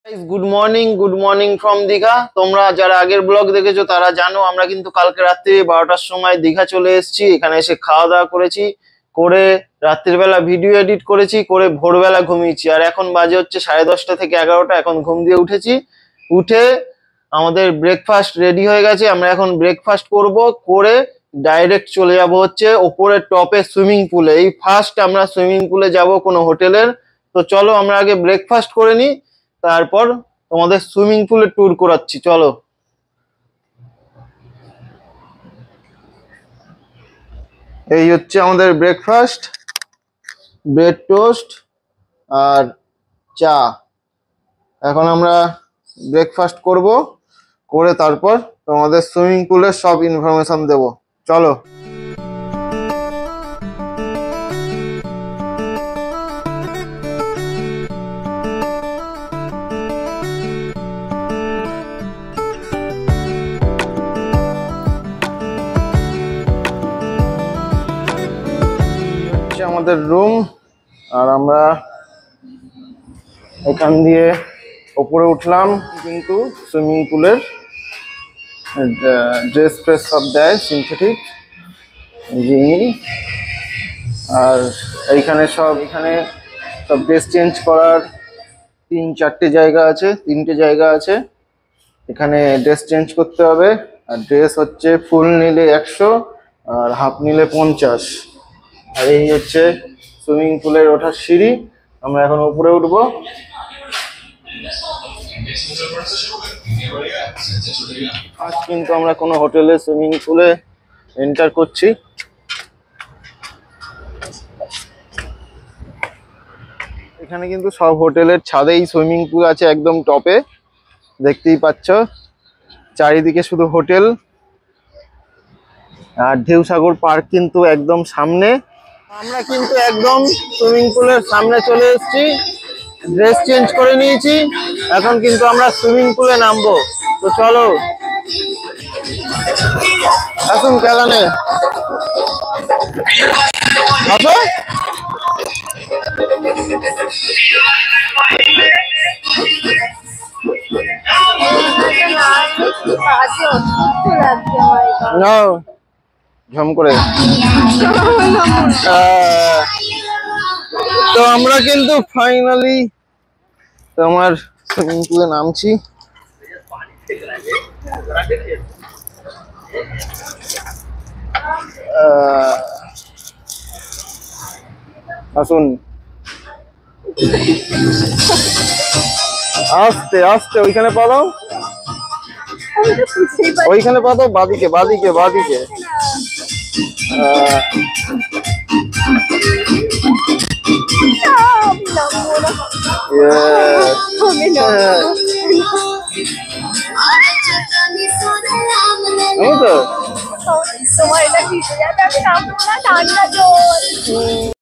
Good morning from Digha. তোমরা যারা আগের ব্লগ দেখেছো তারা জানো আমরা কিন্তু কালকে রাত্রি 12টার সময় দীঘা চলে এসেছি। এখানে এসে খাওয়া দাওয়া করেছি, করে রাত্রির বেলা ভিডিও এডিট করেছি, করে ভোরবেলা ঘুমিয়েছি। আর এখন বাজে হচ্ছে 10:30 থেকে 11টা। এখন ঘুম দিয়ে উঠেছি, উঠে আমাদের ব্রেকফাস্ট রেডি হয়ে গেছে। আমরা এখন ব্রেকফাস্ট করব, করে ডাইরেক্ট চলে যাব হচ্ছে ওপরের টপে সুইমিং পুলে। এই ফার্স্ট আমরা সুইমিং পুলে যাব কোনো হোটেলের। তো চলো আমরা আগে ব্রেকফাস্ট করে নিই, তারপর তোমাদের সুইমিং পুলে ট্যুর করাচ্ছি। চলো। এই হচ্ছে আমাদের ব্রেকফাস্ট, ব্রেড টোস্ট আর চা। এখন আমরা ব্রেকফাস্ট করব, করে তারপর তোমাদের সুইমিং পুলের সব ইনফরমেশন দেব। চলো। আমাদের রুম, আর আমরা এখান দিয়ে ওপরে উঠলাম। কিন্তু সুইমিং পুলের ড্রেস ফ্রেস সব দেয় সিনথেটিক জিনিস। আর এখানে সব ড্রেস চেঞ্জ করার 3-4টে জায়গা আছে, 3টে জায়গা আছে। এখানে ড্রেস চেঞ্জ করতে হবে। আর ড্রেস হচ্ছে ফুল নিলে 100 আর হাফ নিলে 50। আর এই হচ্ছে সুইমিং পুলের ওঠার সিঁড়ি। আমরা এখন উপরে উঠবো। আজ কিন্তু আমরা কোনো হোটেলে সুইমিং পুলে এন্টার করছি। এখানে কিন্তু সব হোটেলের ছাদেই সুইমিং পুল আছে, একদম টপে। দেখতেই পাচ্ছ চারিদিকে শুধু হোটেল। আর ঢেউসাগর পার্ক কিন্তু একদম সামনে। আমরা কিন্তু একদম সুইমিং পুলের সামনে চলে এসেছি, ড্রেস চেঞ্জ করে নিয়েছি। এখন কিন্তু আমরা সুইমিং পুলে নামবো। তো চলো, আসুন খেলানে আসো। ঝম করে। তো আমরা কিন্তু ফাইনালি তোমার সুইমিং পুলে নামছি। আসুন, আস্তে আস্তে। ওইখানে পালাও, ওইখানে পাতো, বাদিকে বাদিকে বাদিকে। তোমার এটা ভিজে যাবে, আমি নামবো না, ঠান্ডা জল।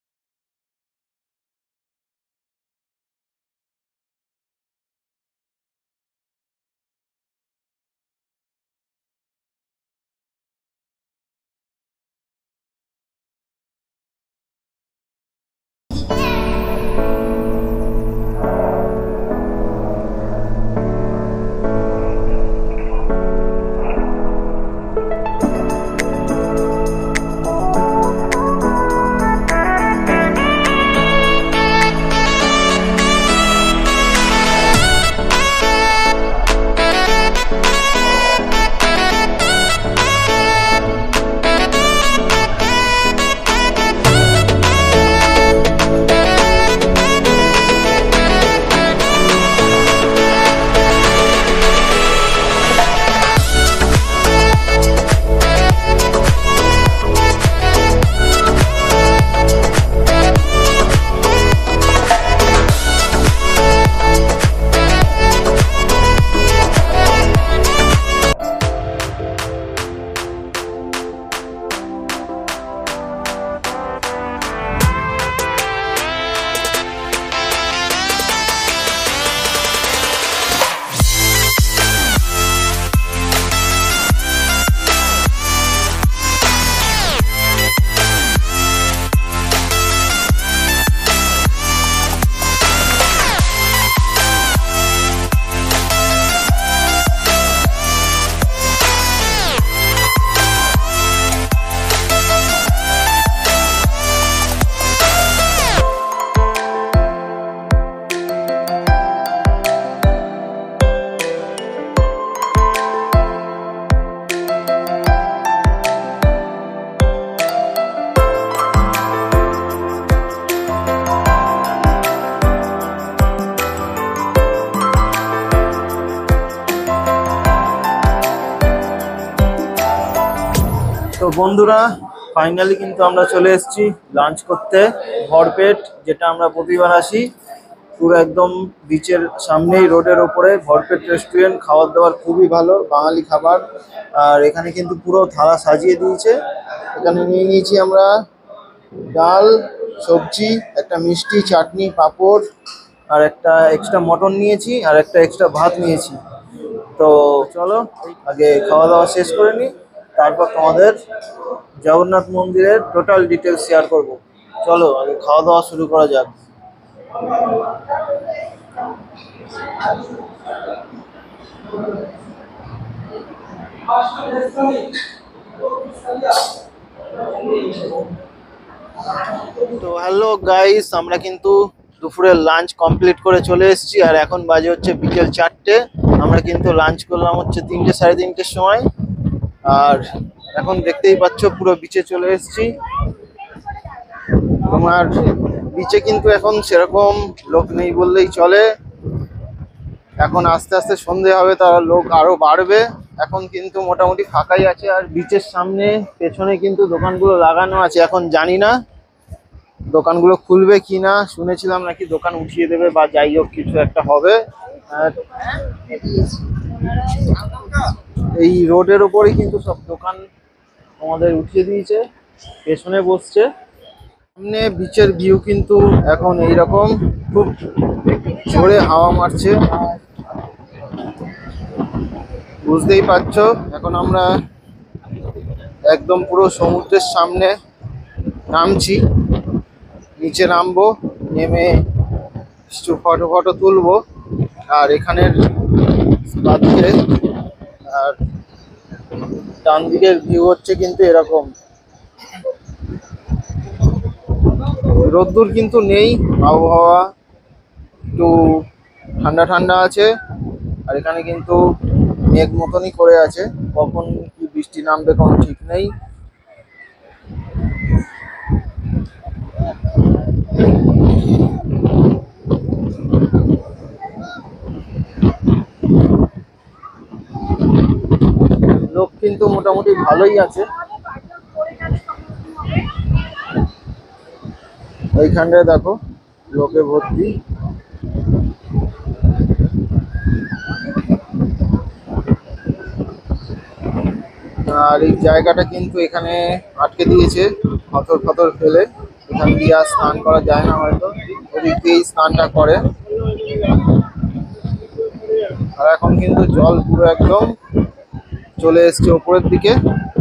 বন্ধুরা, ফাইনালি কিন্তু আমরা চলে এসেছি লাঞ্চ করতে ভরপেট, যেটা আমরা প্রতিবার আসি। পুরো একদম বিচের সামনেই, রোডের ওপরে ভরপেট রেস্টুরেন্ট। খাবার দাবার খুবই ভালো, বাঙালি খাবার। আর এখানে কিন্তু পুরো থালা সাজিয়ে দিয়েছে। এখানে নিয়ে নিয়েছি আমরা ডাল, সবজি, একটা মিষ্টি, চাটনি, পাঁপড়, আর একটা এক্সট্রা মটন নিয়েছি, আর একটা এক্সট্রা ভাত নিয়েছি। তো চলো আগে খাওয়া দাওয়া শেষ করে নিই, তারপর তোমাদের জগন্নাথ মন্দিরের টোটাল ডিটেলস শেয়ার করব। চলো আগে খাওয়া দাওয়া শুরু করা যাক। তো হ্যালো গাইস, আমরা কিন্তু দুপুরের লাঞ্চ কমপ্লিট করে চলে এসেছি। আর এখন বাজে হচ্ছে বিকেল 4টে। আমরা কিন্তু লাঞ্চ করলাম হচ্ছে 3টে সাড়ে 3টের সময়। আর এখন দেখতেই পাচ্ছ পুরো বিচে চলে এসেছি। তোমার বিচে কিন্তু এখন সেরকম লোক নেই বললেই চলে। এখন আস্তে আস্তে সন্ধে হবে, তার লোক আরো বাড়বে। এখন কিন্তু মোটামুটি ফাঁকাই আছে। আর বিচের সামনে পেছনে কিন্তু দোকানগুলো লাগানো আছে। এখন জানি না দোকানগুলো খুলবে কিনা, শুনেছিলাম নাকি দোকান উঠিয়ে দেবে বা যাই হোক কিছু একটা হবে। আর এই রোডের ওপরেই কিন্তু সব দোকান আমাদের উঠিয়ে দিয়েছে, পেছনে বসছে। সামনে বিচের ভিউ কিন্তু এখন এইরকম, খুব জোরে হাওয়া মারছে, বুঝতেই পারছো। এখন আমরা একদম পুরো সমুদ্রের সামনে নামছি, নিচে নামবো, নেমে কিছু ফটো ফটো তুলবো। আর এখানের বাদিকে আর ডান দিকের ভিউ হচ্ছে কিন্তু এরকম। রোদ্দুর কিন্তু নেই, আবহাওয়া একটু ঠান্ডা ঠান্ডা আছে। আর এখানে কিন্তু মেঘ মতনই করে আছে, কখন কি বৃষ্টি নামবে কোনো ঠিক নেই। লোক কিন্তু মোটামুটি ভালোই আছে। ওইখানটায় দেখো লোকে ভর্তি। আর এই জায়গাটা কিন্তু এখানে আটকে দিয়েছে পাথর ফাথর ফেলে। এখান দিয়ে আর স্নান করা যায় না, হয়তো ওদিক দিয়েই স্নানটা করে। আর এখন কিন্তু জল পুরো একদম চলে এসছে উপরের দিকে।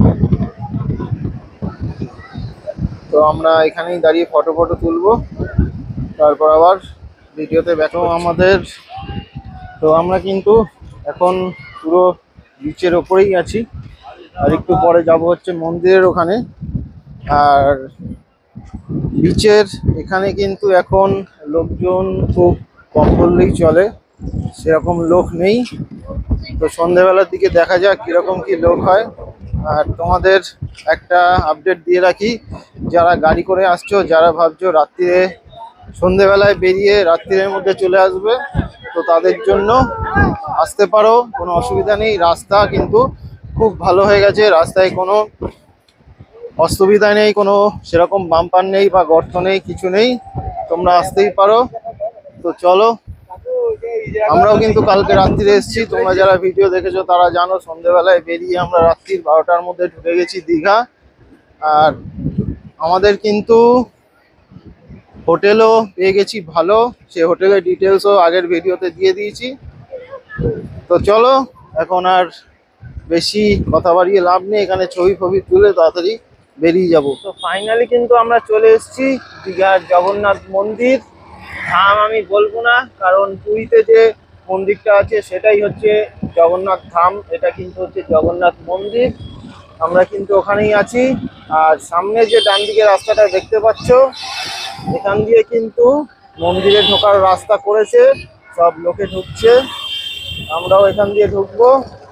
তো আমরা এখানেই দাঁড়িয়ে ফটো ফটো তুলবো, তারপর আবার ভিডিওতে ব্যাকও আমাদের। তো আমরা কিন্তু এখন পুরো বিচের ওপরেই আছি। আর একটু পরে যাব হচ্ছে মন্দিরের ওখানে। আর বিচের এখানে কিন্তু এখন লোকজন খুব কম বললেই চলে, সেরকম লোক নেই। তো সন্ধ্যেবেলার দিকে দেখা যাক কিরকম কি লোক হয়। আর তোমাদের একটা আপডেট দিয়ে রাখি, যারা গাড়ি করে আসছো, যারা ভাবছো রাত্রিরে সন্ধ্যেবেলায় বেরিয়ে রাত্রির মধ্যে চলে আসবে, তো তাদের জন্য আসতে পারো, কোনো অসুবিধা নেই। রাস্তা কিন্তু খুব ভালো হয়ে গেছে, রাস্তায় কোনো অসুবিধা নেই, কোনো সেরকম বাম্পার নেই বা গর্ত নেই, কিছু নেই, তোমরা আসতেই পারো। তো চলো, আমরাও কিন্তু কালকে রাত্রিরে এসেছি, তোমরা যারা ভিডিও দেখেছো তারা জানো। সন্ধ্যেবেলায় বেরিয়ে আমরা রাত্রির 12টার মধ্যে ঢুকে গেছি দীঘা। আর আমাদের কিন্তু হোটেলও পেয়ে গেছি ভালো, সে হোটেলের ডিটেলসও আগের ভিডিওতে দিয়ে দিয়েছি। তো চলো, এখন আর বেশি কথা বাড়িয়ে লাভ নেই, এখানে ছবি ফবি তুলে তাড়াতাড়ি বেরিয়ে যাব। তো ফাইনালি কিন্তু আমরা চলে এসেছি দীঘার জগন্নাথ মন্দির। ধাম আমি বলবো না, কারণ পুরীতে যে মন্দিরটা আছে সেটাই হচ্ছে জগন্নাথ ধাম, এটা কিন্তু হচ্ছে জগন্নাথ মন্দির। আমরা কিন্তু ওখানেই আছি। আর সামনে যে ডান দিকে রাস্তাটা দেখতে পাচ্ছ, এখান দিয়ে কিন্তু মন্দিরে ঢোকার রাস্তা করেছে, সব লোকে ঢুকছে, আমরাও এখান দিয়ে ঢুকবো।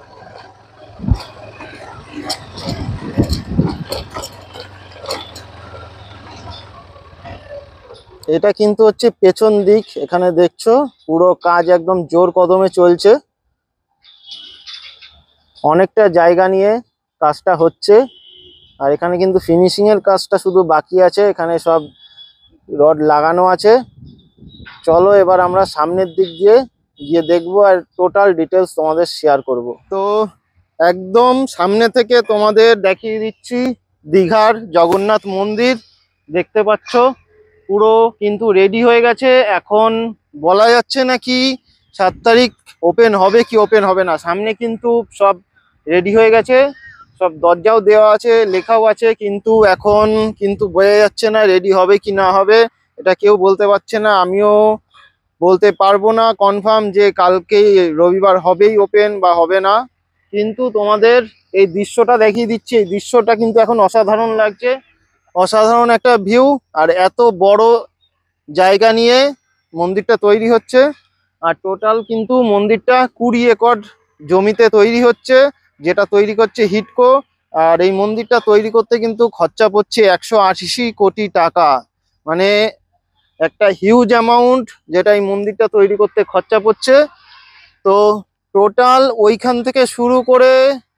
এটা কিন্তু হচ্ছে পেছন দিক, এখানে দেখছো পুরো কাজ একদম জোর কদমে চলছে, অনেকটা জায়গা নিয়ে কাজটা হচ্ছে। আর এখানে কিন্তু ফিনিশিং এর কাজটা শুধু বাকি আছে, এখানে সব রড লাগানো আছে। চলো এবার আমরা সামনের দিক দিয়ে গিয়ে দেখবো আর টোটাল ডিটেলস তোমাদের শেয়ার করব। তো একদম সামনে থেকে তোমাদের দেখিয়ে দিচ্ছি দীঘার জগন্নাথ মন্দির। দেখতে পাচ্ছ পুরো কিন্তু রেডি হয়ে গেছে। এখন বলা যাচ্ছে নাকি 7 তারিখ ওপেন হবে কি ওপেন হবে না। সামনে কিন্তু সব রেডি হয়ে গেছে, সব দরজাও দেওয়া আছে, লেখাও আছে, কিন্তু এখন কিন্তু বোঝা যাচ্ছে না রেডি হবে কি না হবে। এটা কেউ বলতে পারছে না, আমিও বলতে পারবো না কনফার্ম যে কালকেই রবিবার হবেই ওপেন বা হবে না। কিন্তু তোমাদের এই দৃশ্যটা দেখিয়ে দিচ্ছি, এই দৃশ্যটা কিন্তু এখন অসাধারণ লাগছে, অসাধারণ একটা ভিউ। আর এত বড় জায়গা নিয়ে মন্দিরটা তৈরি হচ্ছে, আর টোটাল কিন্তু মন্দিরটা 20 একর জমিতে তৈরি হচ্ছে, যেটা তৈরি করছে হিডকো। আর এই মন্দিরটা তৈরি করতে কিন্তু খরচা পড়ছে 180 কোটি টাকা, মানে একটা হিউজ অ্যামাউন্ট যেটা এই মন্দিরটা তৈরি করতে খরচা পড়ছে। তো টোটাল ওইখান থেকে শুরু করে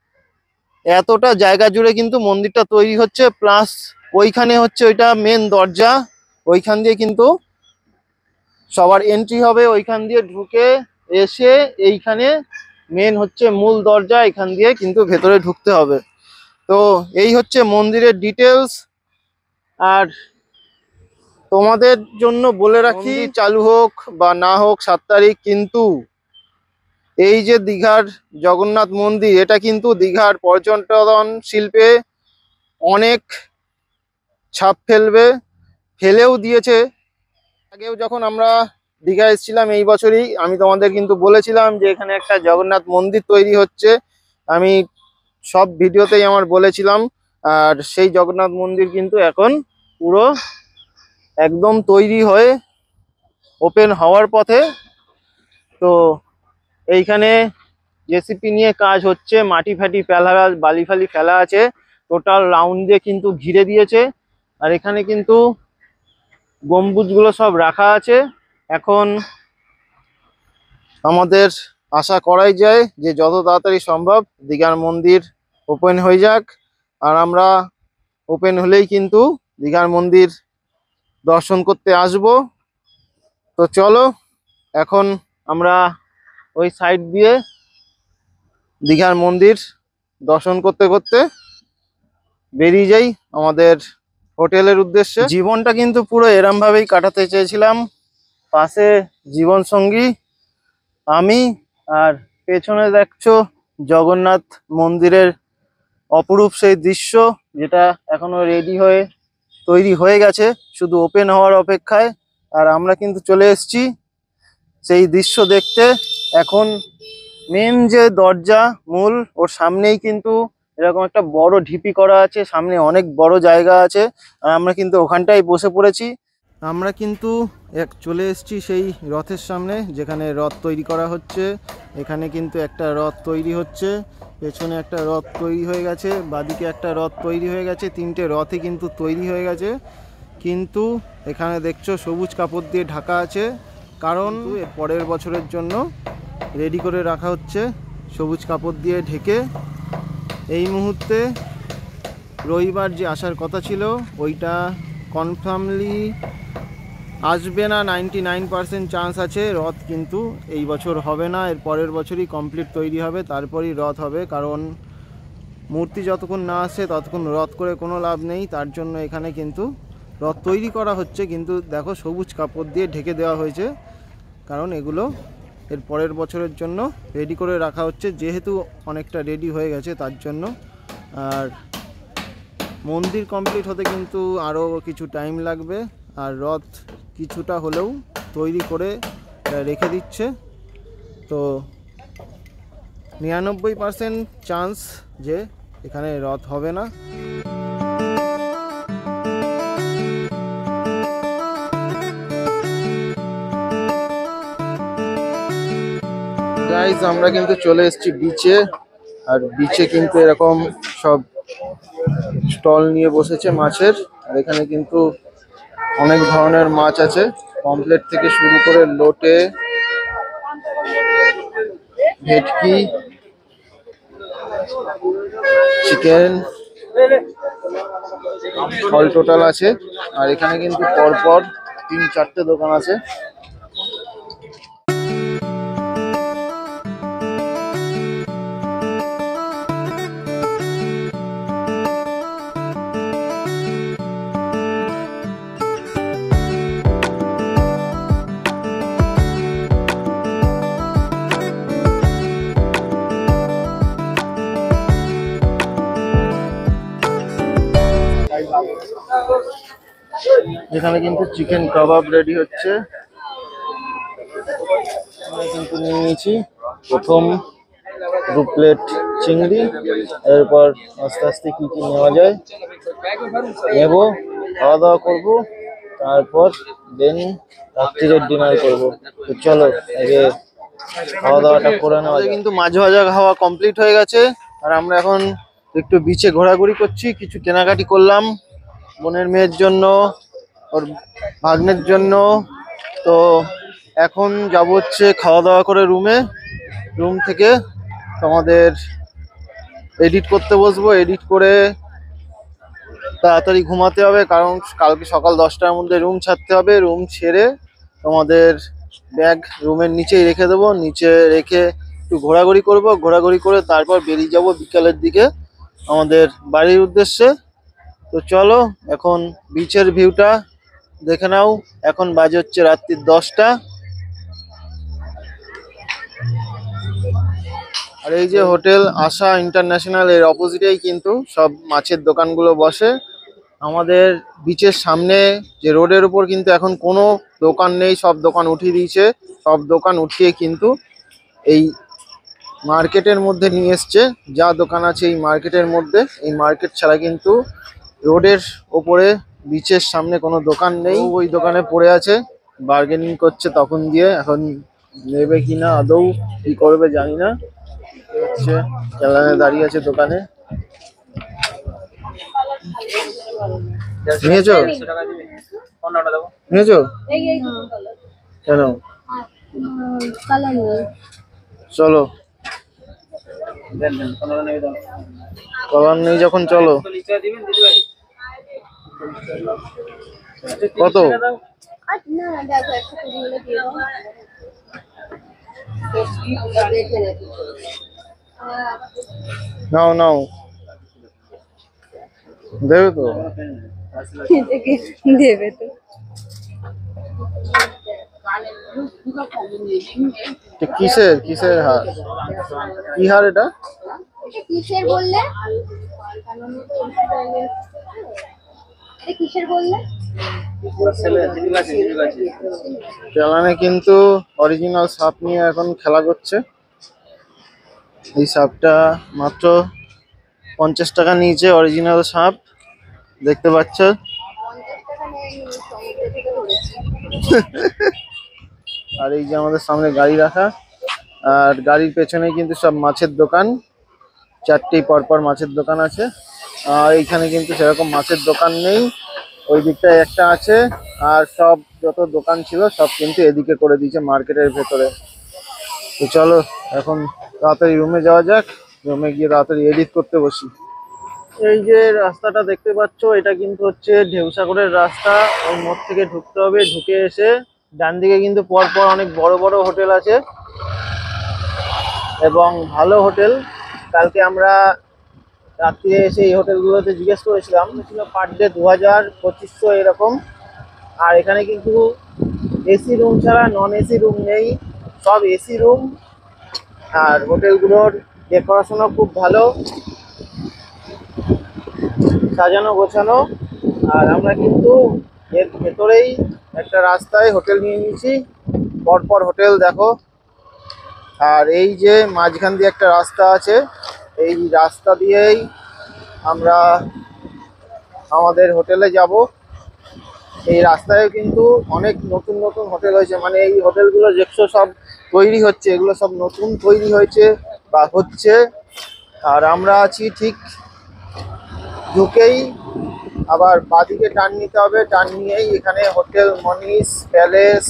এতটা জায়গা জুড়ে কিন্তু মন্দিরটা তৈরি হচ্ছে, প্লাস ওইখানে হচ্ছে ওইটা মেন দরজা, ওইখান দিয়ে কিন্তু সবার এন্ট্রি হবে, ওইখান দিয়ে ঢুকে এসে এইখানে মেন হচ্ছে মূল দরজা, এখান দিয়ে কিন্তু ভেতরে ঢুকতে হবে। তো এই হচ্ছে মন্দিরের ডিটেলস। আর তোমাদের জন্য বলে রাখি, চালু হোক বা না হোক 7 তারিখ, কিন্তু এই যে দীঘার জগন্নাথ মন্দির, এটা কিন্তু দীঘার পর্যটন শিল্পে অনেক ছাপ ফেলবে, ফেলেও দিয়েছে। আগেও যখন আমরা দীঘা এসেছিলাম এই বছরই, আমি তোমাদের কিন্তু বলেছিলাম যে এখানে একটা জগন্নাথ মন্দির তৈরি হচ্ছে, আমি সব ভিডিওতেই আমার বলেছিলাম। আর সেই জগন্নাথ মন্দির কিন্তু এখন পুরো একদম তৈরি হয়ে ওপেন হওয়ার পথে। তো এইখানে জেসিপি নিয়ে কাজ হচ্ছে, মাটি ফাটি ফেলা, বালি ফালি ফেলা আছে, টোটাল রাউন্ড দিয়ে কিন্তু ঘিরে দিয়েছে। আর এখানে কিন্তু গম্বুজগুলো সব রাখা আছে। এখন আমাদের আশা করাই যায় যে যত তাড়াতাড়ি সম্ভব দীঘার মন্দির ওপেন হয়ে যাক, আর আমরা ওপেন হলেই কিন্তু দীঘার মন্দির দর্শন করতে আসব। তো চলো এখন আমরা ওই সাইড দিয়ে দীঘার মন্দির দর্শন করতে করতে বেরিয়ে যাই আমাদের হোটেলের উদ্দেশ্যে। জীবনটা কিন্তু পুরো এরম ভাবেই কাটাতে চেয়েছিলাম, পাশে জীবন সঙ্গী আমি, আর পেছনে দেখছো জগন্নাথ মন্দিরের অপরূপ সেই দৃশ্য, যেটা এখনো রেডি হয়ে তৈরি হয়ে গেছে, শুধু ওপেন হওয়ার অপেক্ষায়। আর আমরা কিন্তু চলে এসেছি সেই দৃশ্য দেখতে। এখন মেন যে দরজা মূল, ওর সামনেই কিন্তু এরকম একটা বড় ঢিপি করা আছে, সামনে অনেক বড় জায়গা আছে, আর আমরা কিন্তু ওখানটাই বসে পড়েছি। আমরা কিন্তু চলে এসেছি সেই রথের সামনে, যেখানে রথ তৈরি করা হচ্ছে। এখানে কিন্তু একটা রথ তৈরি হচ্ছে, পেছনে একটা রথ তৈরি হয়ে গেছে, বাদিকে একটা রথ তৈরি হয়ে গেছে, 3টে রথই কিন্তু তৈরি হয়ে গেছে। কিন্তু এখানে দেখছো সবুজ কাপড় দিয়ে ঢাকা আছে, কারণ এর পরের বছরের জন্য রেডি করে রাখা হচ্ছে সবুজ কাপড় দিয়ে ঢেকে। এই মুহূর্তে রবিবার যে আসার কথা ছিল ওইটা কনফার্মলি আসবে না, 99% চান্স আছে। রথ কিন্তু এই বছর হবে না, এর পরের বছরই কমপ্লিট তৈরি হবে, তারপরই রথ হবে। কারণ মূর্তি যতক্ষণ না আসে ততক্ষণ রথ করে কোনো লাভ নেই, তার জন্য এখানে কিন্তু রথ তৈরি করা হচ্ছে। কিন্তু দেখো সবুজ কাপড় দিয়ে ঢেকে দেওয়া হয়েছে, কারণ এগুলো এর পরের বছরের জন্য রেডি করে রাখা হচ্ছে, যেহেতু অনেকটা রেডি হয়ে গেছে তার জন্য। আর মন্দির কমপ্লিট হতে কিন্তু আরও কিছু টাইম লাগবে, আর রথ কিছুটা হলেও তৈরি করে রেখে দিচ্ছে। তো 99% চান্স যে এখানে রথ হবে না। গাইজ আমরা কিন্তু চলে এসেছি বিচে, আর বিচে কিন্তু এরকম সব স্টল নিয়ে বসেছে মাছের। আর এখানে কিন্তু অনেক ধরনের মাছ আছে, পমফ্লেট থেকে শুরু করে লোটে, ভেটকি, চিকেন, অল টোটাল আছে। আর এখানে কিন্তু পরপর 3-4টে দোকান আছে। এখানে কিন্তু চিকেন কাবাব রেডি হচ্ছে। আমরা কিন্তু নিয়ে নিয়েছি প্রথম 2 প্লেট চিংড়ি, এরপর আস্তে আস্তে কি কি নেওয়া যায় নেব, খাওয়া দাওয়া করবো, তারপর দেন রাত্রিরের ডিনার করব। তো চলো আগে খাওয়া দাওয়াটা করে নেওয়া যায়। কিন্তু মাছ ভাজা খাওয়া কমপ্লিট হয়ে গেছে, আর আমরা এখন একটু বিচে ঘোরাঘুরি করছি। কিছু কেনাকাটি করলাম বোনের মেয়ের জন্য, ওর ভাগ্নের জন্য। তো এখন যাব হচ্ছে খাওয়া দাওয়া করে রুমে। রুম থেকে তোমাদের এডিট করতে বসবো। এডিট করে তাড়াতাড়ি ঘুমাতে হবে, কারণ কালকে সকাল 10টার মধ্যে রুম ছাড়তে হবে। রুম ছেড়ে তোমাদের ব্যাগ রুমের নিচেই রেখে দেবো। নিচে রেখে একটু ঘোরাঘুরি করব, ঘোরাঘুরি করে তারপর বেরিয়ে যাব বিকালের দিকে আমাদের বাড়ির উদ্দেশ্যে। তো চলো এখন বিচের ভিউটা দেখে নাও। এখন বাজে হচ্ছে রাত্রি 10টা। আর এই যে হোটেল আশা ইন্টারন্যাশনাল, এর অপোজিটেই কিন্তু সব মাছের দোকানগুলো বসে। আমাদের বিচের সামনে যে রোডের উপর কিন্তু এখন কোনো দোকান নেই, সব দোকান উঠিয়ে দিয়েছে। সব দোকান উঠিয়ে কিন্তু এই মার্কেটের মধ্যে নিয়ে এসছে। যা দোকান আছে এই মার্কেটের মধ্যে, এই মার্কেট ছাড়া কিন্তু রোডের ওপরে বিচের সামনে কোনো দোকান নেই। ওই দোকানে পড়ে আছে, বার্গেনিং করছে তখন দিয়ে। এখন নেবে কিনা আদৌ কি করবে জানি না। হচ্ছে চালানে দাঁড়িয়ে আছে দোকানে। নিয়েছো নিয়েছো কেন? চলো কলার নেই যখন চলো। কত? নাও নাও, দেবে তো? দেবে তো। কিসের কিসের হার? কি হার এটা? কিসের বললে? কিসের বললে? চালানে কিন্তু অরিজিনাল সাপ নিয়ে এখন খেলা করছে। এই সাপটা মাত্র 50 টাকা নিয়েছে, অরিজিনাল সাপ দেখতে পাচ্ছ। আর এই যে আমাদের সামনে গাড়ি রাখা, আর গাড়ির পেছনে কিন্তু সব মাছের দোকান। 4টি পরপর মাছের দোকান আছে। আর এইখানে কিন্তু সেরকম মাছের দোকান নেই, ওই দিকটায় একটা আছে। আর সব যত দোকান ছিল সব কিন্তু এদিকে করে দিয়েছে মার্কেটের ভেতরে। তো চলো এখন তাড়াতাড়ি রুমে যাওয়া যাক, রুমে গিয়ে তাড়াতাড়ি এডিট করতে বসি। এই যে রাস্তাটা দেখতে পাচ্ছ, এটা কিন্তু হচ্ছে ঢেউসাগরের রাস্তা। ওই মোড় থেকে ঢুকতে হবে, ঢুকে এসে ডান দিকে কিন্তু পরপর অনেক বড় বড় হোটেল আছে এবং ভালো হোটেল। কালকে আমরা রাত্রিরে এসে এই হোটেলগুলোতে জিজ্ঞেস করেছিলাম, ছিল পার ডে 2000-2500 এরকম। আর এখানে কিন্তু এসি রুম ছাড়া নন এসি রুম নেই, সব এসি রুম। আর হোটেলগুলোর ডেকোরেশনও খুব ভালো, সাজানো গোছানো। আর আমরা কিন্তু এর ভেতরেই একটা রাস্তায় হোটেল নিয়ে নিয়েছি, পরপর হোটেল দেখো। আর এই যে মাঝখান দিয়ে একটা রাস্তা আছে, এই রাস্তা দিয়েই আমরা আমাদের হোটেলে যাব। এই রাস্তায় কিন্তু অনেক নতুন নতুন হোটেল হয়েছে, মানে এই হোটেলগুলো যেগুলো সব তৈরি হচ্ছে, এগুলো সব নতুন তৈরি হয়েছে বা হচ্ছে। আর আমরা আছি ঠিক ঢুকেই আবার বাদিকে টার্ন নিতে হবে, টার্ন নিয়েই এখানে হোটেল মনীষ প্যালেস,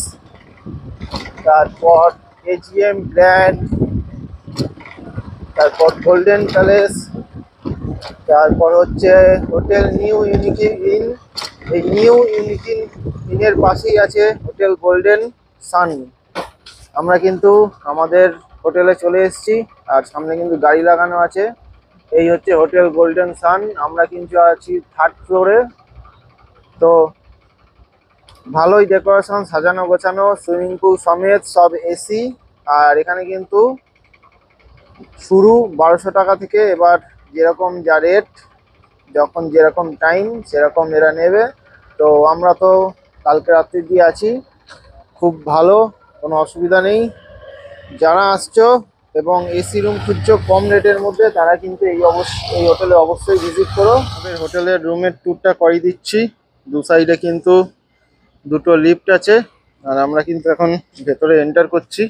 তারপর এজিএম গ্র্যান্ড, তারপর গোল্ডেন প্যালেস, তারপর হচ্ছে হোটেল নিউ ইউনিক ইন। এই নিউ ইউনিক ইনের পাশেই আছে হোটেল গোল্ডেন সান। আমরা কিন্তু আমাদের হোটেলে চলে এসেছি, আর সামনে কিন্তু গাড়ি লাগানো আছে। এই হচ্ছে হোটেল গোল্ডেন সান। আমরা কিন্তু আছি 3rd ফ্লোরে। তো ভালোই ডেকোরেশন, সাজানো গোছানো, সুইমিং পুল সমেত সব এসি। আর এখানে কিন্তু শুরু 1200 টাকা থেকে। এবার যেরকম যা রেট, যখন যেরকম টাইম সেরকম এরা নেবে। তো আমরা তো কালকে রাত্রি দিয়ে আছি, খুব ভালো, কোনো অসুবিধা নেই। যারা আসছো এবং এসি রুম খুঁজছো কম রেটের মধ্যে, তারা কিন্তু এই হোটেলে অবশ্যই ভিজিট করো। আমাদের হোটেলের রুমের ট্যুরটা করিয়ে দিচ্ছি। দু সাইডে কিন্তু দুটো লিফট আছে, আর আমরা কিন্তু এখন ভেতরে এন্টার করছি।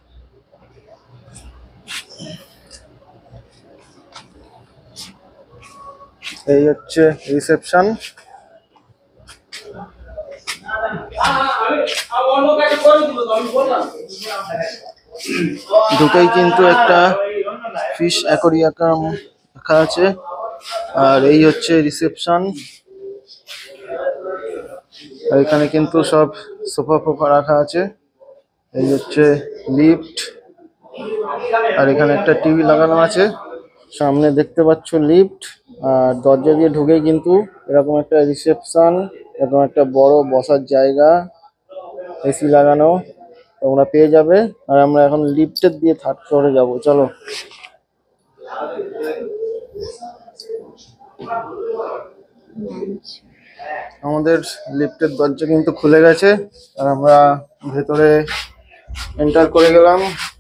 এই হচ্ছে রিসেপশন। দুটোই কিন্তু একটা ফিশ অ্যাকোয়ারিয়াম রাখা আছে। আর এই হচ্ছে রিসেপশন। আর এখানে কিন্তু সব সোফা ফোফা রাখা আছে। এই হচ্ছে লিফট, আর এখানে একটা টিভি লাগানো আছে। সামনে দেখতে পাচ্ছ লিফট, আর দরজা দিয়ে ঢুকেই কিন্তু এরকম একটা রিসেপশন, এরকম একটা বড় বসার জায়গা, এসি লাগানো তোমরা পেয়ে যাবে। আর আমরা এখন লিফটের দিয়ে 3rd ফ্লোরে যাবো, চলো। আমাদের লিফটের দরজা কিন্তু খুলে গেছে, আর আমরা ভেতরে এন্টার করে গেলাম।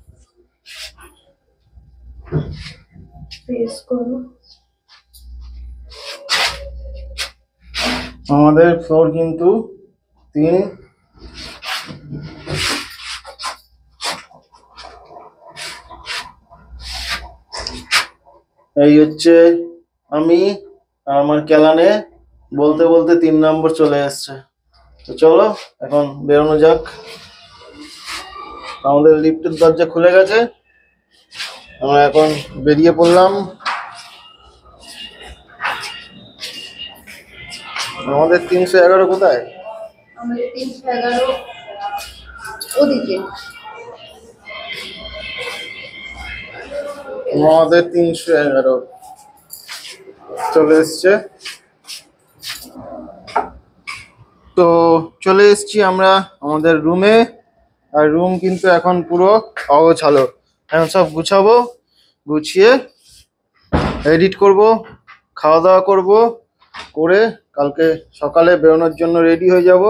আমাদের ফ্লোর কিন্তু 3। এই হচ্ছে আমি আর আমার কেলানে বলতে বলতে 3 নম্বর চলে আসছে। তো চলো এখন বেরোনো যাক। আমাদের লিফটের দরজা খুলে গেছে, আমরা এখন বেরিয়ে পড়লাম। আমাদের 311 কোথায়? আমাদের 311 ওদিকে। আমাদের 311 চলে এসছে। তো চলে এসছি আমরা আমাদের রুমে। আর রুম কিন্তু এখন পুরো অগোছালো। এখন সব গুছাবো, গুছিয়ে এডিট করব, খাওয়া দাওয়া করব, করে কালকে সকালে বেরোনোর জন্য রেডি হয়ে যাব।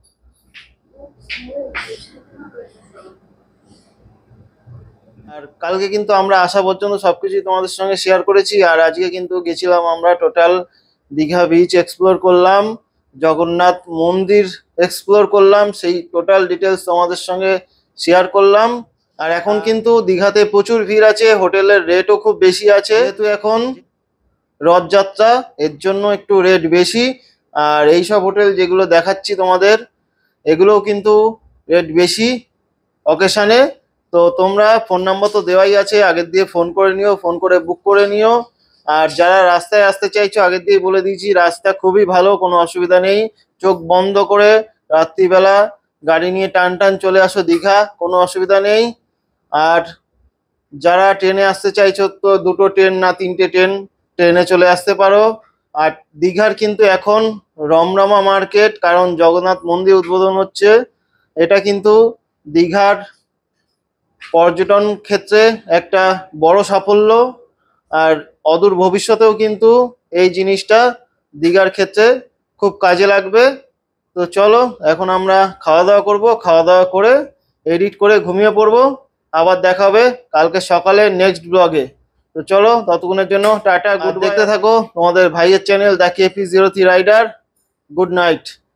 আর কালকে কিন্তু আমরা আসা পর্যন্ত সবকিছু তোমাদের সঙ্গে শেয়ার করেছি। আর আজকে কিন্তু গেছিলাম আমরা টোটাল দীঘা বিচ এক্সপ্লোর করলাম, জগন্নাথ মন্দির এক্সপ্লোর করলাম, সেই টোটাল ডিটেলস তোমাদের সঙ্গে শেয়ার করলাম। আর এখন কিন্তু দীঘাতে প্রচুর ভিড় আছে, হোটেলের রেটও খুব বেশি আছে, যেহেতু এখন রথযাত্রা, এর জন্য একটু রেট বেশি। আর এইসব হোটেল যেগুলো দেখাচ্ছি তোমাদের, এগুলোও কিন্তু রেট বেশি অকেশানে। তো তোমরা ফোন নাম্বার তো দেওয়াই আছে, আগের দিয়ে ফোন করে নিও, ফোন করে বুক করে নিও। আর যারা রাস্তায় আসতে চাইছো, আগের দিয়ে বলে দিয়েছি রাস্তা খুবই ভালো, কোনো অসুবিধা নেই। চোখ বন্ধ করে রাত্রিবেলা গাড়ি নিয়ে টান টান চলে আসো দীঘা, কোনো অসুবিধা নেই। আর যারা ট্রেনে আসতে চাইছো, তো 2টো ট্রেন না 3টে ট্রেনে চলে আসতে পারো। আর দীঘার কিন্তু এখন রমরমা মার্কেট, কারণ জগন্নাথ মন্দির উদ্বোধন হচ্ছে। এটা কিন্তু দীঘার পর্যটন ক্ষেত্রে একটা বড় সাফল্য। আর অদূর ভবিষ্যতেও কিন্তু এই জিনিসটা দীঘার ক্ষেত্রে খুব কাজে লাগবে। তো চলো এখন আমরা খাওয়া দাওয়া করবো, খাওয়া দাওয়া করে এডিট করে ঘুমিয়ে পড়বো। আবার দেখা হবে কালকে সকালে নেক্সট ব্লগে। তো চলো ততক্ষণের জন্য টাটা, গুড। দেখতে থাকো তোমাদের ভাইয়ের channel the KP03 rider. Good night.